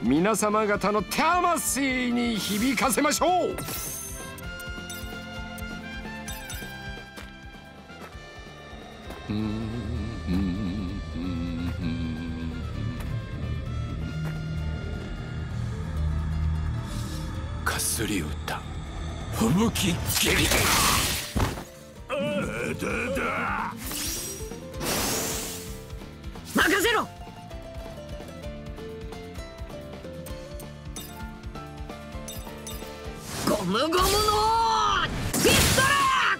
皆様方の魂に響かせましょう。 かすり歌吹雪蹴り任せろ。ゴムゴムのピストル。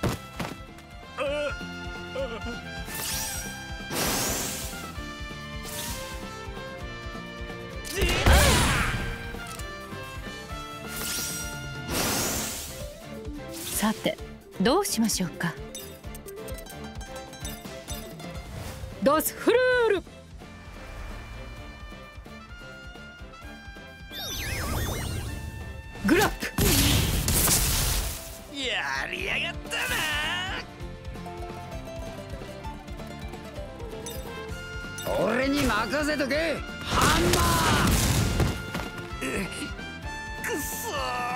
さてどうしましょうか。ドスフルール。グラップ。 やりやがったな。俺に任せとけ。ハンマー。くそ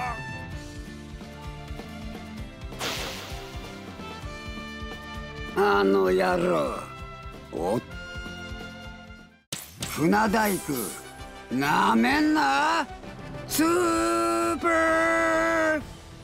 ー。あの野郎。お船大工なめんな。スーパー。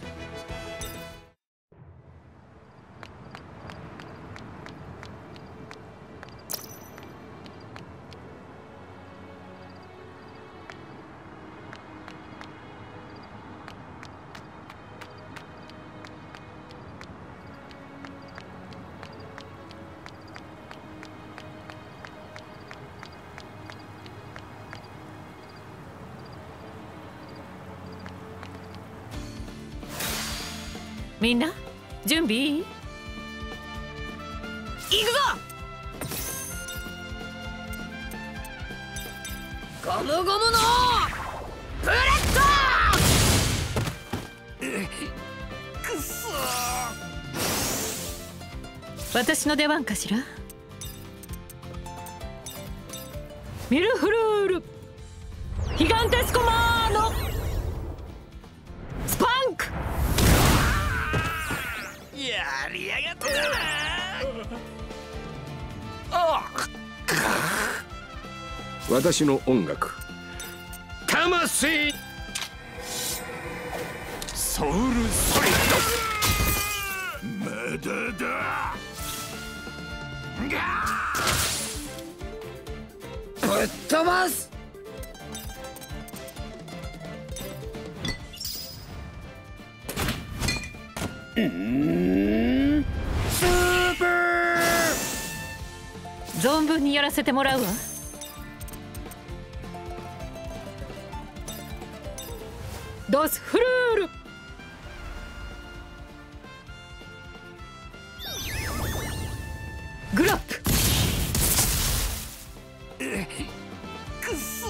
みんな準備いい？ 行くぞ。ゴムゴムのブレッド。くそー。 私の出番かしら。ミルフルールヒガンテスコマーノスパンク。 やりやがったな。 私の音楽魂ソウルソリッドまだだ。 ぶっ飛ばす。スーパー。 存分にやらせてもらうわ。ドスフルールグラップ。 くそー。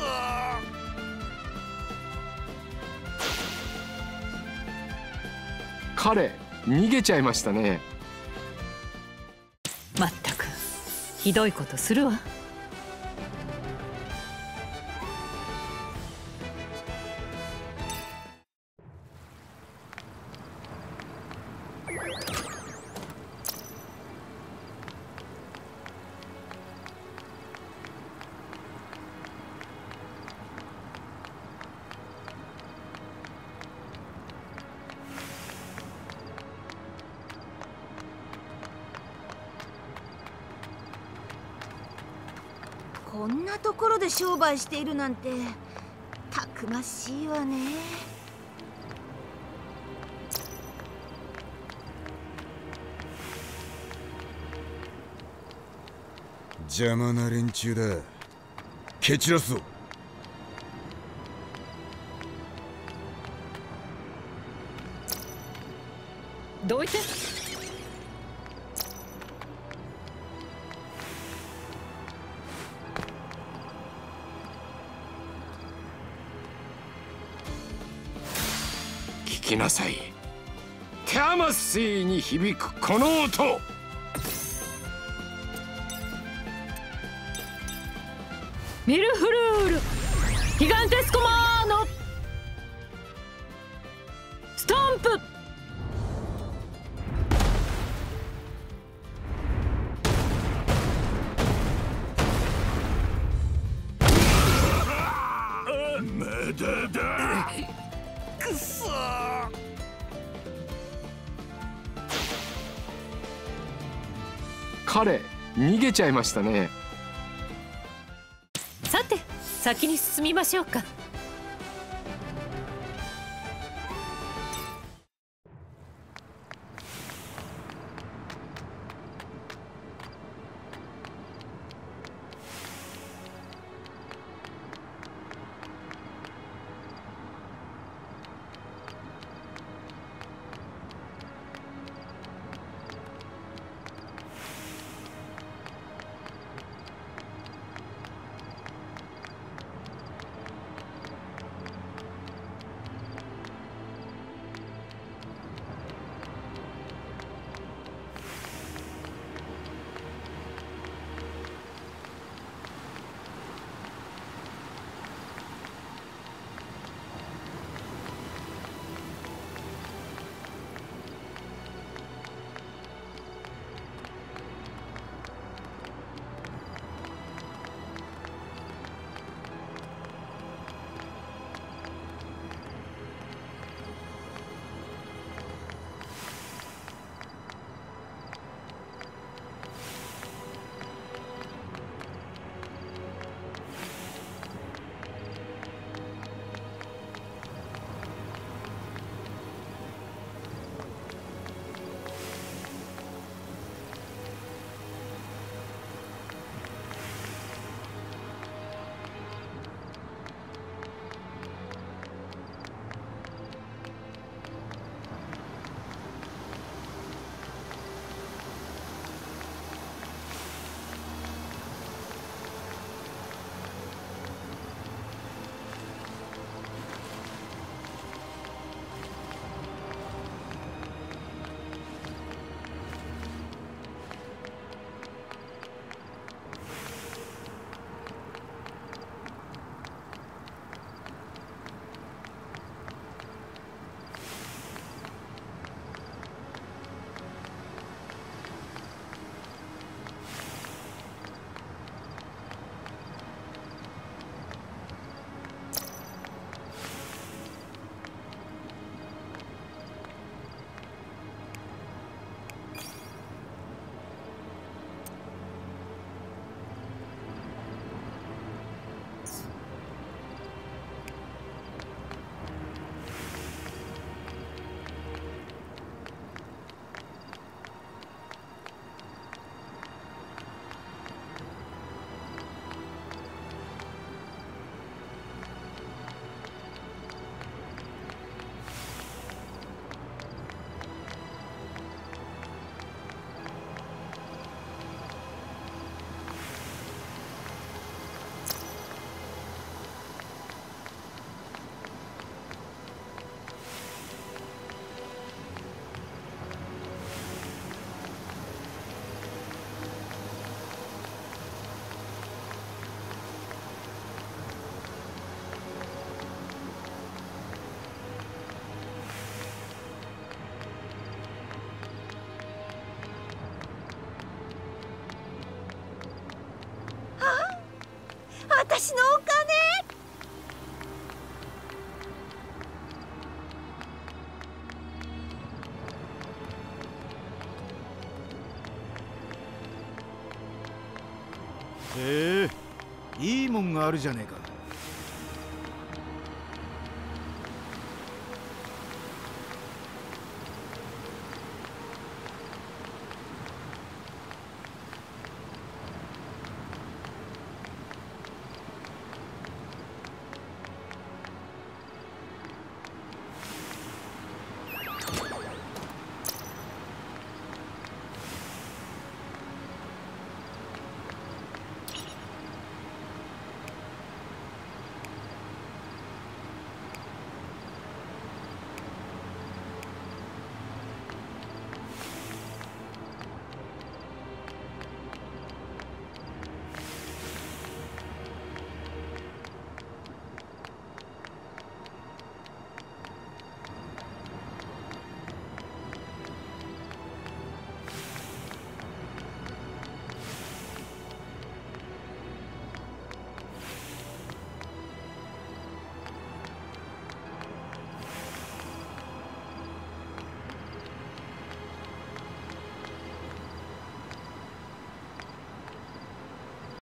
彼逃げちゃいましたね。 まったくひどいことするわ。 こんなところで商売しているなんてたくましいわね。 邪魔な連中だ。蹴散らすぞ。 どいて。 聞きなさい。魂に響くこの音。 ミルフルールヒガンテスコマーノストンプ。 まだだ。くそー。 彼逃げちゃいましたね。 さて先に進みましょうか。 私のお金。 へえ、いいもんがあるじゃねえか。